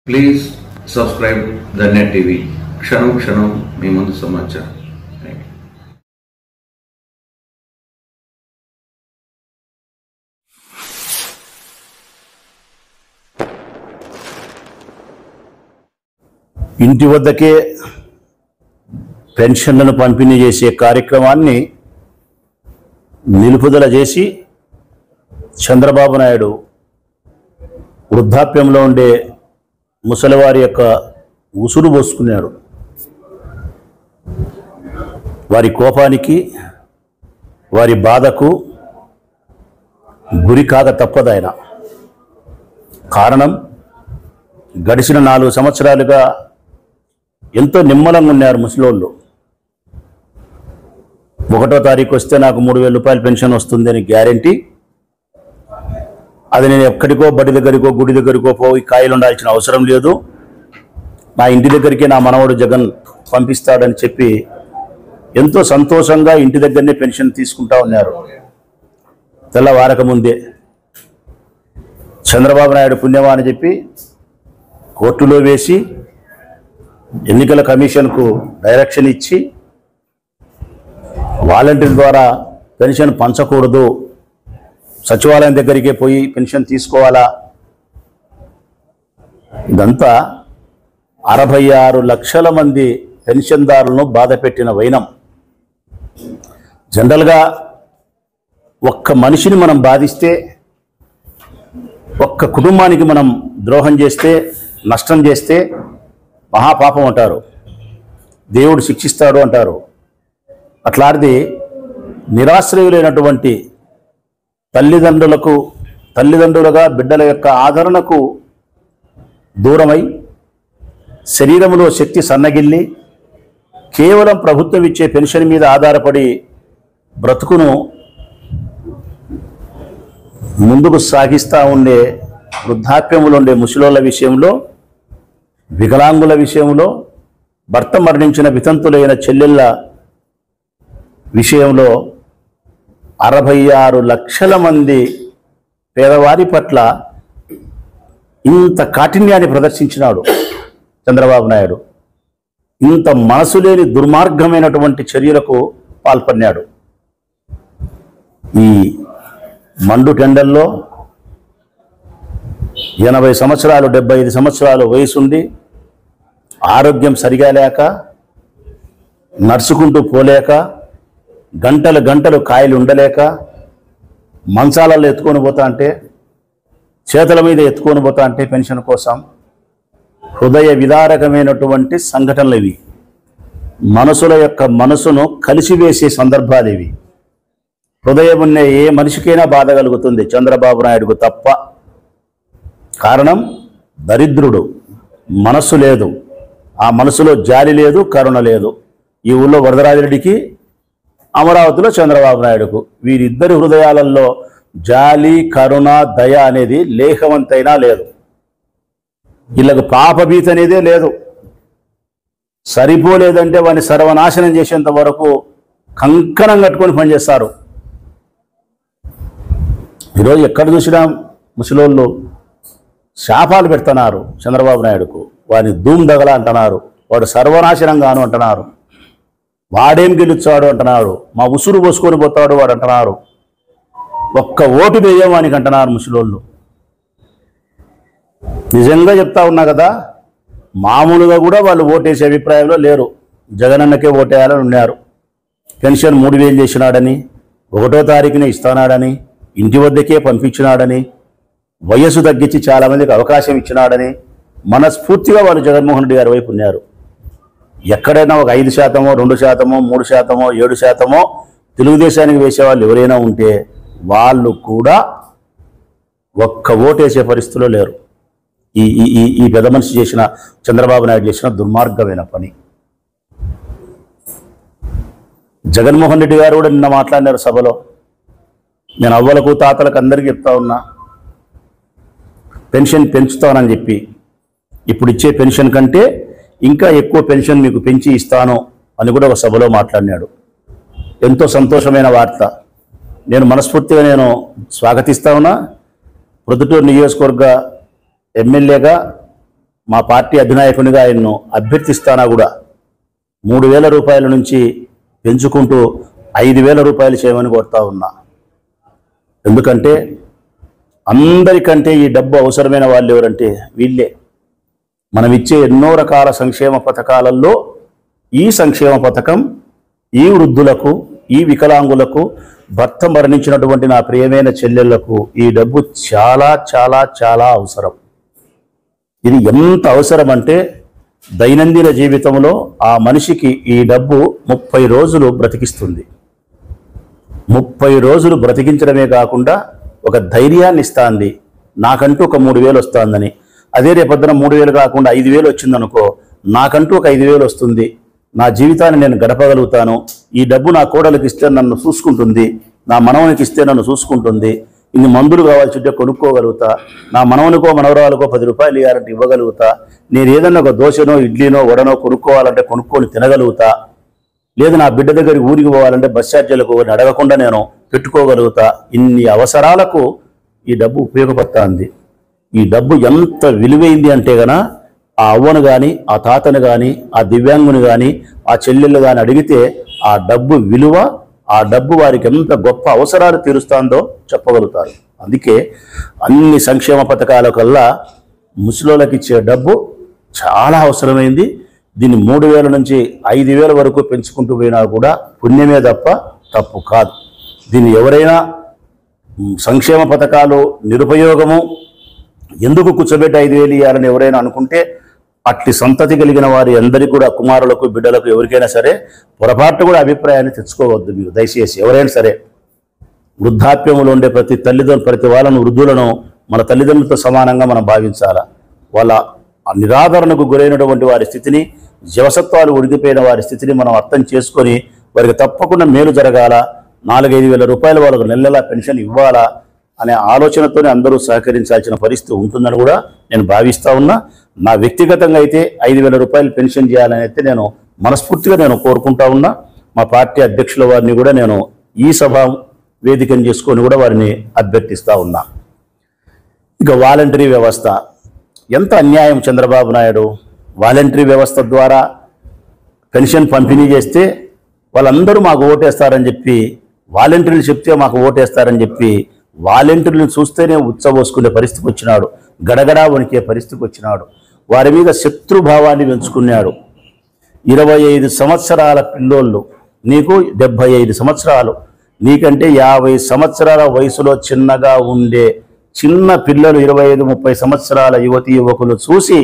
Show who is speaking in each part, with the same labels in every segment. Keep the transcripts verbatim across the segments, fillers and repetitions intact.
Speaker 1: Please subscribe the net TV. క్షణం క్షణం మీ ముందు సమాచారం.
Speaker 2: ఇంటి వద్దకే పెన్షన్లను పంపిణీ చేసే కార్యక్రమాన్ని నిలుపుదల చేసి చంద్రబాబు నాయుడు వృద్ధాప్యంలో ఉండే ముసలివారి యొక్క ఉసురు పోసుకున్నాడు. వారి కోపానికి వారి బాధకు గురి కాక తప్పదు ఆయన. కారణం, గడిచిన నాలుగు సంవత్సరాలుగా ఎంతో నిమ్మలంగా ఉన్నారు ముసలోళ్ళు. ఒకటో తారీఖు వస్తే నాకు మూడు వేల రూపాయల పెన్షన్ వస్తుంది అని గ్యారంటీ. అది నేను ఎక్కడికో బడి దగ్గరికో గుడి దగ్గరికో పోయి కాయలు ఉండాల్సిన అవసరం లేదు, నా ఇంటి దగ్గరికి నా మనవడు జగన్ పంపిస్తాడని చెప్పి ఎంతో సంతోషంగా ఇంటి దగ్గరనే పెన్షన్ తీసుకుంటా ఉన్నారు. తెల్లవారక ముందే చంద్రబాబు నాయుడు పుణ్యమా అని చెప్పి కోర్టులో వేసి ఎన్నికల కమిషన్కు డైరెక్షన్ ఇచ్చి వాలంటీర్ ద్వారా పెన్షన్ పంచకూడదు, సచివాలయం దగ్గరికే పోయి పెన్షన్ తీసుకోవాలా. ఇదంతా అరవై ఆరు లక్షల మంది పెన్షన్దారులను బాధ పెట్టిన వైనం. జనరల్గా ఒక్క మనిషిని మనం బాధిస్తే, ఒక్క కుటుంబానికి మనం ద్రోహం చేస్తే, నష్టం చేస్తే మహాపాపం అంటారు, దేవుడు శిక్షిస్తాడు అంటారు. అట్లాంటిది నిరాశ్రయులైనటువంటి తల్లిదండ్రులకు తల్లిదండ్రులుగా బిడ్డల యొక్క ఆదరణకు దూరమై శరీరంలో శక్తి సన్నగిల్లి కేవలం ప్రభుత్వం ఇచ్చే పెన్షన్ మీద ఆధారపడి బ్రతుకును ముందుకు సాగిస్తూ ఉండే వృద్ధాప్యములు ఉండే ముసలోళ్ళ విషయంలో, వికలాంగుల విషయంలో, భర్త మరణించిన వితంతులైన చెల్లెళ్ళ విషయంలో అరవై ఆరు లక్షల మంది పేదవారి పట్ల ఇంత కాఠిన్యాన్ని ప్రదర్శించినాడు చంద్రబాబు నాయుడు. ఇంత మనసు లేని దుర్మార్గమైనటువంటి చర్యలకు పాల్పడినాడు. ఈ మండు టెండల్లో ఎనభై సంవత్సరాలు డెబ్బై ఐదు సంవత్సరాలు వయసుండి ఆరోగ్యం సరిగా లేక, నడుచుకుంటూ పోలేక, గంటలు గంటలు కాయలు ఉండలేక మంచాలలో ఎత్తుకొని పోతా అంటే, చేతుల మీద ఎత్తుకొని పోతా అంటే పెన్షన్ కోసం హృదయ విదారకమైనటువంటి సంఘటనలు ఇవి. మనసుల యొక్క మనసును కలిసివేసే సందర్భాలు ఇవి. హృదయం ఉన్న ఏ మనిషికైనా బాధ కలుగుతుంది, చంద్రబాబు నాయుడుకు తప్ప. కారణం, దరిద్రుడు, మనస్సు లేదు, ఆ మనసులో జాలి లేదు, కరుణ లేదు. ఈ ఊళ్ళో వరదరాజిరెడ్డికి, అమరావతిలో చంద్రబాబు నాయుడుకు, వీరిద్దరి హృదయాలలో జాలి, కరుణ, దయ అనేది లేఖవంతైనా లేదు. వీళ్ళకు పాపభీతి అనేదే లేదు. సరిపోలేదంటే వాడిని సర్వనాశనం చేసేంత వరకు కంకణం కట్టుకొని పనిచేస్తారు. ఈరోజు ఎక్కడ చూసినా ముసలోళ్ళు శాపాలు పెడుతున్నారు చంద్రబాబు నాయుడుకు. వాడిని ధూమ్ దగల అంటున్నారు, వాడు సర్వనాశనంగాను అంటున్నారు, వాడేం గెలుచాడు అంటున్నారు, మా ఉసురు పోసుకొని పోతాడు వాడు అంటున్నారు, ఒక్క ఓటు వేయవానికి అంటున్నారు ముసలోళ్ళు. నిజంగా చెప్తా ఉన్నా కదా, మామూలుగా కూడా వాళ్ళు ఓటేసే అభిప్రాయంలో లేరు. జగనన్నకే ఓటేయాలని ఉన్నారు. పెన్షన్ మూడు వేలు చేసినాడని, ఒకటో తారీఖునే ఇస్తున్నాడని, ఇంటి వద్దకే పంపించినాడని, వయస్సు తగ్గించి చాలామందికి అవకాశం ఇచ్చినాడని మనస్ఫూర్తిగా వాళ్ళు జగన్మోహన్ రెడ్డి గారి వైపు ఉన్నారు. ఎక్కడైనా ఒక ఐదు శాతమో రెండు శాతమో మూడు శాతమో ఏడు శాతమో తెలుగుదేశానికి వేసేవాళ్ళు ఎవరైనా ఉంటే వాళ్ళు కూడా ఒక్క ఓటేసే పరిస్థితిలో లేరు. ఈ ఈ ఈ పెద్ద మనిషి చేసిన, చంద్రబాబు నాయుడు చేసిన దుర్మార్గమైన పని. జగన్మోహన్ రెడ్డి గారు కూడా నిన్న మాట్లాడినారు సభలో. నేను అవ్వలకు తాతలకు అందరికీ చెప్తా ఉన్నా, పెన్షన్ పెంచుతానని చెప్పి, ఇప్పుడు ఇచ్చే పెన్షన్ కంటే ఇంకా ఎక్కువ పెన్షన్ మీకు పెంచి ఇస్తాను అని కూడా ఒక సభలో మాట్లాడినాడు. ఎంతో సంతోషమైన వార్త. నేను మనస్ఫూర్తిగా నేను స్వాగతిస్తా ఉన్నా. ప్రొద్దుటూరు నియోజకవర్గ ఎమ్మెల్యేగా మా పార్టీ అధినాయకునిగా ఆయన్ను అభ్యర్థిస్తానా కూడా మూడు వేల రూపాయల నుంచి పెంచుకుంటూ ఐదు వేల రూపాయలు చేయమని కోరుతా ఉన్నా. ఎందుకంటే అందరికంటే ఈ డబ్బు అవసరమైన వాళ్ళు ఎవరంటే వీళ్ళే. మనం ఇచ్చే ఎన్నో రకాల సంక్షేమ పథకాలలో ఈ సంక్షేమ పథకం ఈ వృద్ధులకు, ఈ వికలాంగులకు, భర్త మరణించినటువంటి నా ప్రియమైన చెల్లెళ్లకు ఈ డబ్బు చాలా చాలా చాలా అవసరం. ఇది ఎంత అవసరం అంటే దైనందిన జీవితంలో ఆ మనిషికి ఈ డబ్బు ముప్పై రోజులు బ్రతికిస్తుంది. ముప్పై రోజులు బ్రతికించడమే కాకుండా ఒక ధైర్యాన్ని ఇస్తుంది. నాకంటూ ఒక మూడు వేలు వస్తుందని, అదే రేపొద్దున మూడు వేలు కాకుండా ఐదు వేలు వచ్చిందనుకో, నాకంటూ ఒక ఐదు వేలు వస్తుంది, నా జీవితాన్ని నేను గడపగలుగుతాను, ఈ డబ్బు నా కోడలికి ఇస్తే నన్ను చూసుకుంటుంది, నా మనవనికి ఇస్తే నన్ను చూసుకుంటుంది, ఇన్ని మందులు కావాల్సి ఉంటే కొనుక్కోగలుగుతా, నా మనవనికో మనవరాలకో పది రూపాయలు ఇవ్వాలంటే ఇవ్వగలుగుతా, నేను ఏదన్నా ఒక దోశనో ఇడ్లీనో వడనో కొనుక్కోవాలంటే కొనుక్కొని తినగలుగుతా, లేదు నా బిడ్డ దగ్గరికి ఊరికి పోవాలంటే బస్ ఛార్జీలకు అడగకుండా నేను పెట్టుకోగలుగుతా. ఇన్ని అవసరాలకు ఈ డబ్బు ఉపయోగపడుతుంది. ఈ డబ్బు ఎంత విలువైంది అంటే గన ఆ అవ్వను కానీ, ఆ తాతను కానీ, ఆ దివ్యాంగుని కానీ, ఆ చెల్లెళ్ళు కానీ అడిగితే ఆ డబ్బు విలువ, ఆ డబ్బు వారికి ఎంత గొప్ప అవసరాలు తీరుస్తుందో చెప్పగలుగుతారు. అందుకే అన్ని సంక్షేమ పథకాల కల్లా ముసలోళ్ళకి ఇచ్చే డబ్బు చాలా అవసరమైంది. దీన్ని మూడు వేల నుంచి ఐదు వేల వరకు పెంచుకుంటూ పోయినా కూడా పుణ్యమే తప్ప తప్పు కాదు. దీన్ని ఎవరైనా సంక్షేమ పథకాలు నిరుపయోగము, ఎందుకు కూర్చోబెట్టి ఐదు వేలు ఇవ్వాలని ఎవరైనా అనుకుంటే అట్లి సంతతి కలిగిన వారి అందరికీ కూడా, కుమారులకు బిడ్డలకు ఎవరికైనా సరే పొరపాటు కూడా అభిప్రాయాన్ని తెచ్చుకోవద్దు. మీరు దయచేసి ఎవరైనా సరే వృద్ధాప్యంలో ఉండే ప్రతి తల్లిదండ్రులు, ప్రతి వాళ్ళను, వృద్ధులను మన తల్లిదండ్రులతో సమానంగా మనం భావించాలా. వాళ్ళ నిరాదరణకు గురైనటువంటి వారి స్థితిని, జవసత్వాలు ఉడికిపోయిన వారి స్థితిని మనం అర్థం చేసుకొని వారికి తప్పకుండా మేలు జరగాల, నాలుగైదు వేల రూపాయలు వాళ్ళకు నెల నెలా పెన్షన్ ఇవ్వాలా అనే ఆలోచనతోనే అందరూ సహకరించాల్సిన పరిస్థితి ఉంటుందని కూడా నేను భావిస్తూ ఉన్నా. నా వ్యక్తిగతంగా అయితే ఐదు వేల రూపాయలు పెన్షన్ చేయాలని అయితే నేను మనస్ఫూర్తిగా నేను కోరుకుంటా ఉన్నా. మా పార్టీ అధ్యక్షుల వారిని కూడా నేను ఈ సభ వేదికను చేసుకొని కూడా వారిని అభ్యర్థిస్తూ ఉన్నా. ఇక వాలంటరీ వ్యవస్థ ఎంత అన్యాయం చంద్రబాబు నాయుడు. వాలంటరీ వ్యవస్థ ద్వారా పెన్షన్ పంపిణీ చేస్తే వాళ్ళందరూ మాకు ఓటేస్తారని చెప్పి, వాలంటీర్లు చెప్తే మాకు ఓటేస్తారని చెప్పి వాలంటీర్లను చూస్తేనే ఉచ్చబోసుకునే పరిస్థితికి వచ్చినాడు, గడగడా వణికే పరిస్థితికి వచ్చినాడు, వారి మీద శత్రుభావాన్ని పెంచుకున్నాడు. ఇరవై ఐదు సంవత్సరాల పిల్లోళ్ళు, నీకు డెబ్భై ఐదు సంవత్సరాలు, నీకంటే యాభై సంవత్సరాల వయసులో చిన్నగా ఉండే చిన్న పిల్లలు, ఇరవై ఐదు ముప్పై సంవత్సరాల యువతి యువకులు చూసి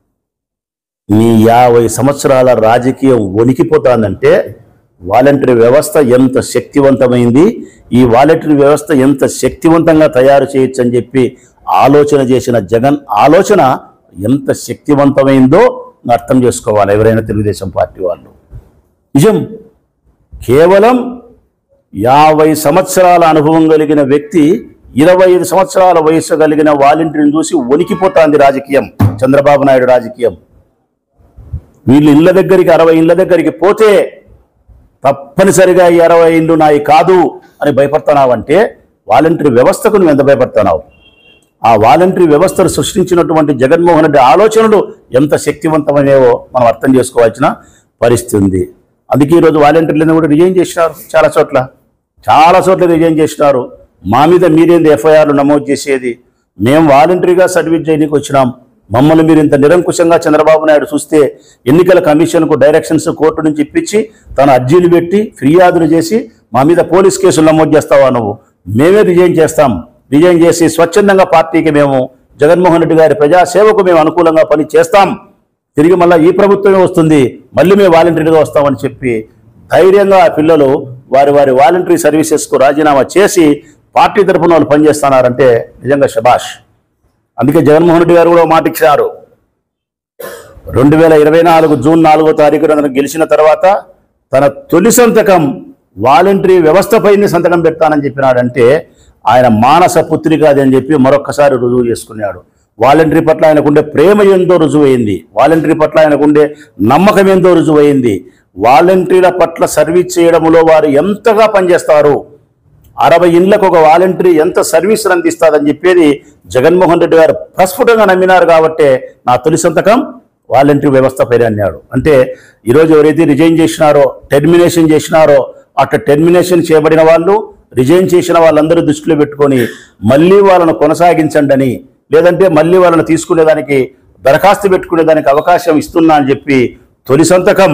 Speaker 2: నీ యాభై సంవత్సరాల రాజకీయం వణికిపోతానంటే వాలంటరీ వ్యవస్థ ఎంత శక్తివంతమైంది, ఈ వాలంటరీ వ్యవస్థ ఎంత శక్తివంతంగా తయారు చేయొచ్చు అని చెప్పి ఆలోచన చేసిన జగన్ ఆలోచన ఎంత శక్తివంతమైందో అర్థం చేసుకోవాలి ఎవరైనా తెలుగుదేశం పార్టీ వాళ్ళు. నిజం, కేవలం యాభై సంవత్సరాల అనుభవం కలిగిన వ్యక్తి ఇరవై ఐదు సంవత్సరాల వయసు కలిగిన వాలంటీర్ని చూసి వణికిపోతాంది రాజకీయం, చంద్రబాబు నాయుడు రాజకీయం. వీళ్ళు ఇళ్ళ దగ్గరికి, అరవై ఇళ్ళ దగ్గరికి పోతే తప్పనిసరిగా ఈ అరవై ఇళ్ళు నాయి కాదు అని భయపడుతున్నావంటే వాలంటరీ వ్యవస్థకు నువ్వు ఎంత భయపడుతున్నావు? ఆ వాలంటరీ వ్యవస్థను సృష్టించినటువంటి జగన్మోహన్ రెడ్డి ఆలోచనలు ఎంత శక్తివంతమైనవో మనం అర్థం చేసుకోవాల్సిన పరిస్థితి ఉంది. అందుకే ఈరోజు వాలంటీర్లను కూడా రిజైన్ చేసినారు, చాలా చోట్ల చాలా చోట్ల రిజైన్ చేసినారు. మా మీద మీరేంది ఎఫ్ఐఆర్లు నమోదు చేసేది? మేము వాలంటరీగా సర్వీస్ చేయడానికి వచ్చినాం, మమ్మల్ని మీరు ఇంత నిరంకుశంగా చంద్రబాబు నాయుడు చూస్తే ఎన్నికల కమిషన్కు డైరెక్షన్స్ కోర్టు నుంచి ఇప్పించి తన అర్జీలు పెట్టి ఫిర్యాదులు చేసి మా మీద పోలీస్ కేసులు నమోదు చేస్తావా నువ్వు? మేమే రిజైన్ చేస్తాం, రిజైన్ చేసి స్వచ్ఛందంగా పార్టీకి మేము జగన్మోహన్ రెడ్డి గారి ప్రజాసేవకు మేము అనుకూలంగా పని చేస్తాం, తిరిగి మళ్ళీ ఈ ప్రభుత్వమే వస్తుంది, మళ్ళీ మేము వాలంటరీగా వస్తామని చెప్పి ధైర్యంగా ఆ పిల్లలు వారి వారి వాలంటరీ సర్వీసెస్కు రాజీనామా చేసి పార్టీ తరఫున వాళ్ళు పనిచేస్తున్నారంటే నిజంగా శబాష్. అందుకే జగన్మోహన్ రెడ్డి గారు కూడా మాట ఇచ్చారు, రెండు వేల ఇరవై నాలుగు జూన్ నాలుగో తారీఖున గెలిచిన తర్వాత తన తొలి సంతకం వాలంటరీ వ్యవస్థపైనే సంతకం పెడతానని చెప్పినాడంటే ఆయన మానస పుత్రిక అది అని చెప్పి మరొక్కసారి రుజువు చేసుకున్నాడు. వాలంటరీ పట్ల ఆయనకుండే ప్రేమ ఏందో రుజువైంది, వాలంటరీ పట్ల ఆయనకుండే నమ్మకం ఏందో రుజువైంది, వాలంటీర్ల పట్ల సర్వీస్ చేయడంలో వారు ఎంతగా పనిచేస్తారు అరవై ఇండ్లకు ఒక వాలంటరీ ఎంత సర్వీస్ అందిస్తుందని చెప్పేది జగన్మోహన్ రెడ్డి గారు ప్రస్ఫుటంగా నమ్మినారు కాబట్టే నా తొలి సంతకం వాలంటరీ వ్యవస్థ పైన అన్నాడు. అంటే ఈరోజు ఎవరైతే రిజైన్ చేసినారో, టెర్మినేషన్ చేసినారో, అట్లా టెర్మినేషన్ చేయబడిన వాళ్ళు, రిజైన్ చేసిన వాళ్ళందరూ దృష్టిలో పెట్టుకొని మళ్ళీ వాళ్ళను కొనసాగించండి అని, లేదంటే మళ్ళీ వాళ్ళని తీసుకునేదానికి దరఖాస్తు పెట్టుకునేదానికి అవకాశం ఇస్తున్నా అని చెప్పి తొలి సంతకం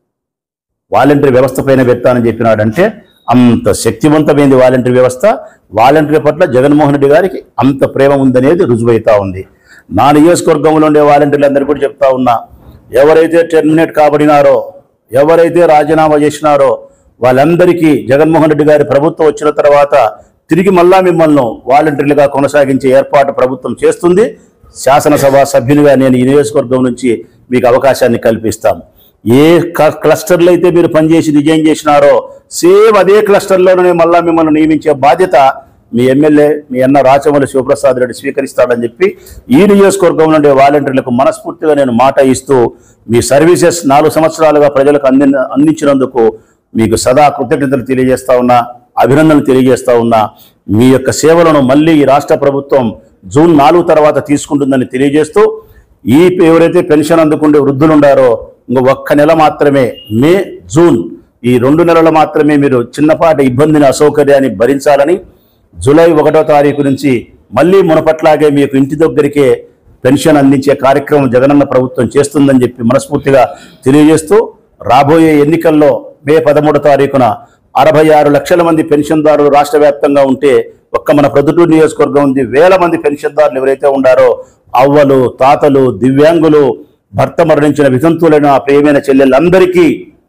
Speaker 2: వాలంటరీ వ్యవస్థ పైన పెడతానని చెప్పినాడంటే అంత శక్తివంతమైంది వాలంటరీ వ్యవస్థ. వాలంటరీ పట్ల జగన్మోహన్ రెడ్డి గారికి అంత ప్రేమ ఉందనేది రుజువైతా ఉంది. నా నియోజకవర్గంలో ఉండే వాలంటీర్లు అందరూ కూడా చెప్తా ఉన్నా, ఎవరైతే టెర్మినేట్ కాబడినారో, ఎవరైతే రాజీనామా చేసినారో వాళ్ళందరికీ జగన్మోహన్ రెడ్డి గారి ప్రభుత్వం వచ్చిన తర్వాత తిరిగి మళ్ళా మిమ్మల్ని వాలంటీర్లుగా కొనసాగించే ఏర్పాటు ప్రభుత్వం చేస్తుంది. శాసనసభ సభ్యునిగా నేను ఈ నియోజకవర్గం నుంచి మీకు అవకాశాన్ని కల్పిస్తాం. ఏ క్లస్టర్లో అయితే మీరు పనిచేసి రిజైన్ చేసినారో సేమ్ అదే క్లస్టర్లోనే మళ్ళా మిమ్మల్ని నియమించే బాధ్యత మీ ఎమ్మెల్యే మీ అన్న రాచమల్లి శివప్రసాద్ రెడ్డి స్వీకరిస్తాడని చెప్పి ఈ నియోజకవర్గం నుండి వాలంటీర్లకు మనస్ఫూర్తిగా నేను మాట ఇస్తూ మీ సర్వీసెస్ నాలుగు సంవత్సరాలుగా ప్రజలకు అంది అందించినందుకు మీకు సదా కృతజ్ఞతలు తెలియజేస్తా ఉన్నా, అభినందనలు తెలియజేస్తా ఉన్నా. మీ యొక్క సేవలను మళ్ళీ ఈ రాష్ట్ర ప్రభుత్వం జూన్ నాలుగు తర్వాత తీసుకుంటుందని తెలియజేస్తూ, ఈ ఎవరైతే పెన్షన్ అందుకుంటే వృద్ధులు ఉండారో ఇంకో ఒక్క నెల మాత్రమే, మే జూన్ ఈ రెండు నెలలు మాత్రమే మీరు చిన్నపాటి ఇబ్బందిని అసౌకర్యాన్ని భరించాలని, జూలై ఒకటో తారీఖు నుంచి మళ్ళీ మునపట్లాగే మీకు ఇంటి దగ్గరికే పెన్షన్ అందించే కార్యక్రమం జగనన్న ప్రభుత్వం చేస్తుందని చెప్పి మనస్ఫూర్తిగా తెలియజేస్తూ, రాబోయే ఎన్నికల్లో మే పదమూడో తారీఖున అరవై ఆరు లక్షల మంది పెన్షన్దారులు రాష్ట్ర వ్యాప్తంగా ఉంటే ఒక్క మన ప్రొద్దుటూరు నియోజకవర్గం ఉంది వేల మంది పెన్షన్దారులు ఎవరైతే ఉండారో అవ్వలు, తాతలు, దివ్యాంగులు, భర్త మరణించిన వితంతువులైన ఆ ప్రియమైన చెల్లెళ్ళందరికీ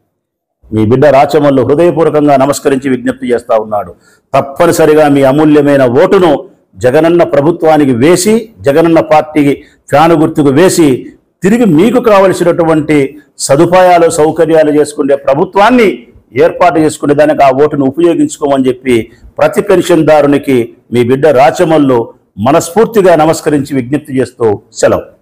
Speaker 2: మీ బిడ్డ రాచమల్లు హృదయపూర్వకంగా నమస్కరించి విజ్ఞప్తి చేస్తా ఉన్నాడు. తప్పనిసరిగా మీ అమూల్యమైన ఓటును జగనన్న ప్రభుత్వానికి వేసి, జగనన్న పార్టీకి ఫ్యాను గుర్తుకు వేసి, తిరిగి మీకు కావలసినటువంటి సదుపాయాలు సౌకర్యాలు చేసుకునే ప్రభుత్వాన్ని ఏర్పాటు చేసుకునే దానికి ఆ ఓటును ఉపయోగించుకోమని చెప్పి ప్రతి పెన్షన్దారునికి మీ బిడ్డ రాచమల్లు మనస్ఫూర్తిగా నమస్కరించి విజ్ఞప్తి చేస్తూ సెలవు.